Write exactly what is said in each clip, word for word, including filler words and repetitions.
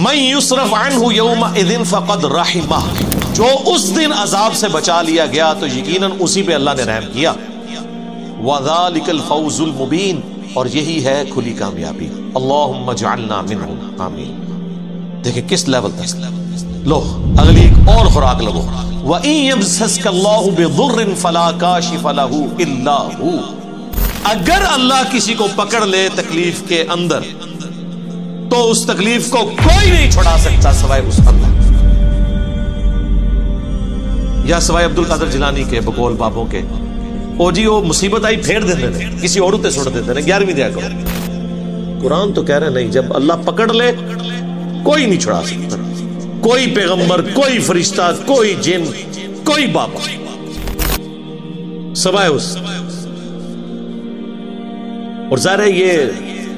من یصرف عنہ یومئذ فقد رحمہ، جو اس دن عذاب سے بچا لیا گیا تو یقیناً اسی پہ اللہ نے رحم کیا. وذالک الفوز المبین، اور یہی ہے کھلی کامیابی. اللہم اجعلنا منہم، آمین. دیکھیں کس لیول تک. لو اگلی ایک اور خوراک لگو. وَإِن يَمْسَسْكَ اللَّهُ بِضُرٍّ فَلَا كَاشِفَ لَهُ إِلَّا هُوَ، اگر اللہ کسی کو پکڑ لے تکلیف کے اندر تو اس تکلیف کو کوئی نہیں چھڑا سکتا سوائے اس اللہ، یا سوائے عبد القادر جیلانی کے بقول بابوں کے. او جی وہ مصیبت آئی پھیر دیتے ہیں، کسی اور تے چھوڑ دیتے ہیں، گیارہویں دیا کرو. قرآن تو کہہ رہے نہیں، جب اللہ پکڑ لے کوئی نہیں چھڑا سکتا، کوئی پیغمبر، کوئی فرشتہ، کوئی جن، کوئی بابا، سوائے اس. اور ظاہر ہے یہ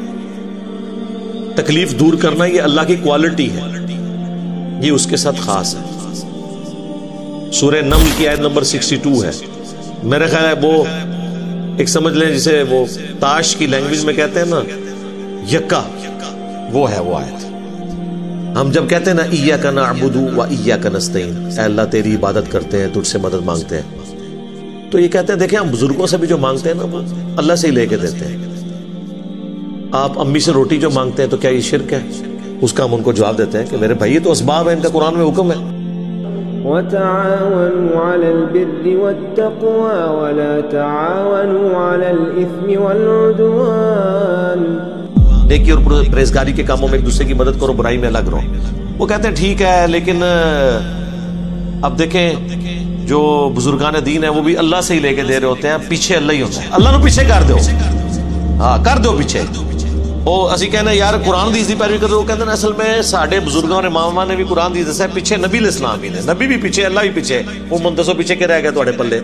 تکلیف دور کرنا یہ اللہ کی کوالٹی ہے، یہ اس کے ساتھ خاص ہے. سورہ نمل کی آیت نمبر سکسٹی ٹو ہے، میرے خیال ہے وہ ایک سمجھ لیں جسے وہ تاش کی لینگویج میں کہتے ہیں نا یکا، وہ ہے وہ آیت. ہم جب کہتے ہیں نا ایاک نعبد و ایاک نستعین، اے اللہ تیری عبادت کرتے ہیں، تجھ سے مدد مانگتے ہیں، تو یہ کہتے ہیں دیکھیں ہم بزرگوں سے بھی جو مانگتے ہیں نا وہ اللہ سے ہی لے کے دیتے ہیں. آپ امی سے روٹی جو مانگتے ہیں تو کیا یہ شرک ہے؟ اس کا ہم ان کو جواب دیتے ہیں کہ میرے بھائی یہ تو اسباب ہے، ان کا قرآن میں حکم ہے. وَتَعَاوَنُوا عَلَى الْبِرِّ وَالتَّقْوَى وَلَا تَعَاوَنُوا عَلَى الْإِثْمِ وَالْعُدْوَانِ. نیکی اور پرہیزگاری کے کاموں میں ایک دوسرے کی مدد کرو، برائی میں الگ رہو. وہ کہتے ہیں ٹھیک ہے، لیکن اب دیکھیں جو بزرگان دین ہیں وہ بھی اللہ سے ہی لے کے دے رہے ہوتے ہیں، پیچھے اللہ ہی ہوتا ہے. اللہ نو پیچھے کر دو، ہاں کر دو پیچھے. وہ اسی کہنا یار قرآن دی پیروی کر دو، وہ کہتے ہیں اصل میں ساڈے بزرگوں نے امام نے بھی قرآن دی دسا پیچھے نبی علیہ السلام بھی نے، نبی بھی پیچھے، اللہ بھی پیچھے. وہ منتسو پیچھے کے رہ گئے تھوڑے پلے.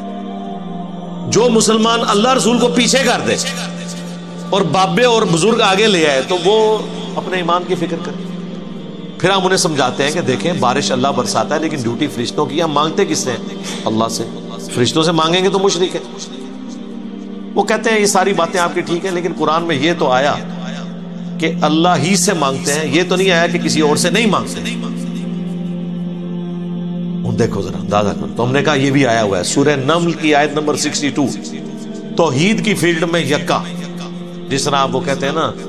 جو مسلمان اللہ رسول کو پیچھے کر دے اور بابے اور بزرگ آگے لے آئے تو وہ اپنے ایمان کی فکر کرے. پھر ہم انہیں سمجھاتے ہیں کہ دیکھیں بارش اللہ برساتا ہے لیکن ڈیوٹی فرشتوں کی، ہم مانگتے کس سے ہیں؟ اللہ سے. فرشتوں سے مانگیں گے تو مشرک ہے. وہ کہتے ہیں یہ ساری باتیں آپ کی ٹھیک ہیں، لیکن قرآن میں یہ تو آیا کہ اللہ ہی سے مانگتے ہیں، یہ تو نہیں آیا کہ کسی اور سے نہیں مانگتے. دیکھو ذرا اندازہ کرو. تو ہم نے کہا یہ بھی آیا ہوا ہے سورہ نمل کی آیت نمبر سکسٹی ٹو، توحید کی فیلڈ میں یکا، جس طرح آپ وہ کہتے ہیں نا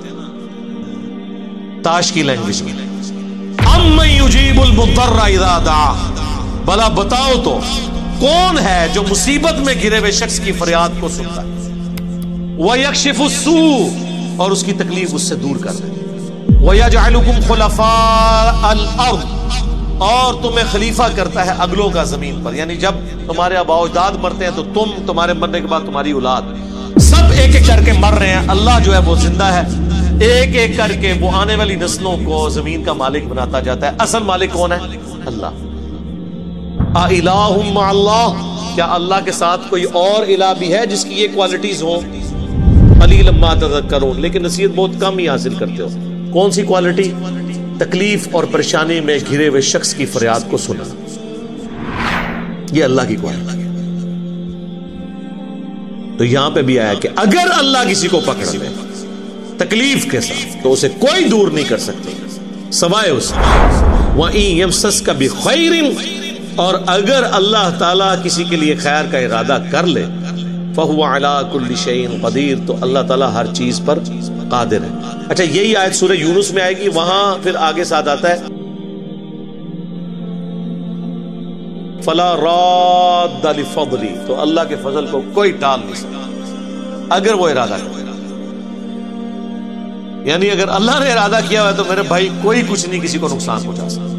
تاش کی لینگویج میں. اَمَّن يُجِيبُ الْمُضْطَرَّ اِذَا دَعَاهُ، بھلا بتاؤ تو کون ہے جو مصیبت میں گرے ہوئے شخص کی فریاد کو سنتا ہے، وَيَكْشِفُ السُّوءَ، اور اس کی تکلیف اس سے دور کر دے، وَيَجْعَلُكُمْ خُلَفَاءَ الْأَرْضِ، اور تمہیں خلیفہ کرتا ہے اگلوں کا زمین پر. یعنی جب تمہارے آباء و اجداد مرتے ہیں تو تم، تمہارے مرنے کے بعد تمہاری اولاد، سب ایک ایک کر کے مر رہے ہیں. اللہ جو ہے وہ زندہ ہے، ایک ایک کر کے وہ آنے والی نسلوں کو زمین کا مالک بناتا جاتا ہے. اصل مالک کون ہے؟ اللہ. اِلَٰهٌ مَّعَ اللَّهِ، کیا اللہ کے ساتھ کوئی اور الہ بھی ہے جس کی یہ کوالٹیز ہوں؟ قَلِيلًا مَّا تَذَكَّرُونَ، لیکن نصیحت بہت کم ہی حاصل کرتے ہو. کون سی کوالٹی؟ تکلیف اور پریشانی میں گھرے ہوئے شخص کی فریاد کو سننا، یہ اللہ کی کوالٹی. تو یہاں پہ بھی آیا کہ اگر اللہ کسی کو پکڑ لے تکلیف کے ساتھ تو اسے کوئی دور نہیں کر سکتے سوائے اس. وَإِن يَمْسَسْكَ بِخَيْرٍ، اور اگر اللہ تعالیٰ کسی کے لیے خیر کا ارادہ کر لے، فَهُوَ عَلَىٰ كُلِّ شَيْءٍ قَدِيرٌ، تو اللہ تعالیٰ ہر چیز پر قادر ہے. اچھا یہی آیت سورہ یونس میں آئے گی، وہاں پھر آگے ساتھ آتا ہے فَلَا رَادَّ لِفَضْلِهِ، تو اللہ کے فضل کو کوئی ٹال نہیں سکتا اگر وہ ارادہ کرے. یعنی اگر اللہ نے ارادہ کیا ہوا ہے تو میرے بھائی کوئی کچھ نہیں کسی کو نقصان پہنچا سکتا.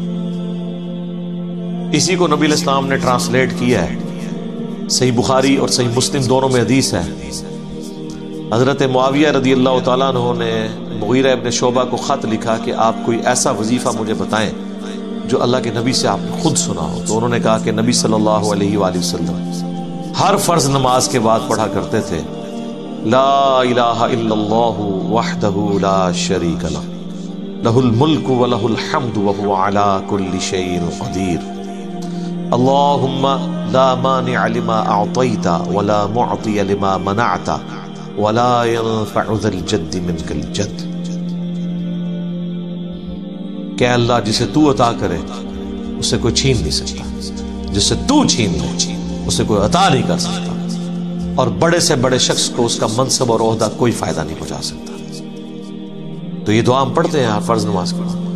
اسی کو نبی علیہ السلام نے ٹرانسلیٹ کیا ہے، صحیح بخاری اور صحیح مسلم دونوں میں حدیث ہے. حضرت معاویہ رضی اللہ تعالیٰ عنہ نے مغیرہ ابن شعبہ کو خط لکھا کہ آپ کوئی ایسا وظیفہ مجھے بتائیں جو اللہ کے نبی سے آپ نے خود سنا ہو. تو انہوں نے کہا کہ نبی صلی اللہ علیہ وآلہ وسلم ہر فرض نماز کے بعد پڑھا کرتے تھے لا الہ الا اللہ وحدہ لا شریک لہ لہ الملک ولہ الحمد وہو علی کل شیء قدیر اللہم لا مانع لما اعطیت ولا معطی لما منعت ولا ينفع ذا الجد منك الجد. کہ اللہ جسے تو عطا کرے اسے کوئی چھین نہیں سکتا، جسے تو چھین لے اسے کوئی عطا نہیں کر سکتا، اور بڑے سے بڑے شخص کو اس کا منصب اور عہدہ کوئی فائدہ نہیں پہنچا سکتا۔ تو یہ دعا ہم پڑھتے ہیں فرض نماز کے بعد۔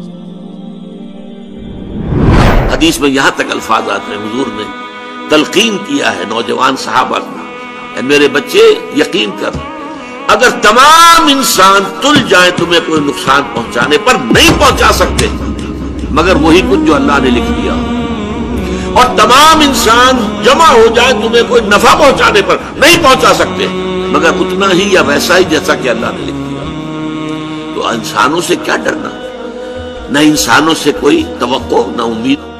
حدیث میں یہاں تک الفاظات میں حضور نے تلقین کیا ہے نوجوان صحابہ کو، اے میرے بچے یقین کر، اگر تمام انسان تل جائیں تمہیں کوئی نقصان پہنچانے پر نہیں پہنچا سکتے مگر وہی کچھ جو اللہ نے لکھ دیا، اور تمام انسان جمع ہو جائیں تمہیں کوئی نفع پہنچانے پر نہیں پہنچا سکتے مگر اتنا ہی یا ویسا ہی جیسا کہ اللہ نے لکھ دیا۔ تو انسانوں سے کیا ڈرنا، نہ انسانوں سے کوئی توقع نہ امید۔